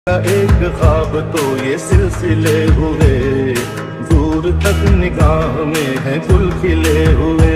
एक ख्वाब तो ये सिलसिले हुए, दूर तक निगाह में है गुल खिले हुए।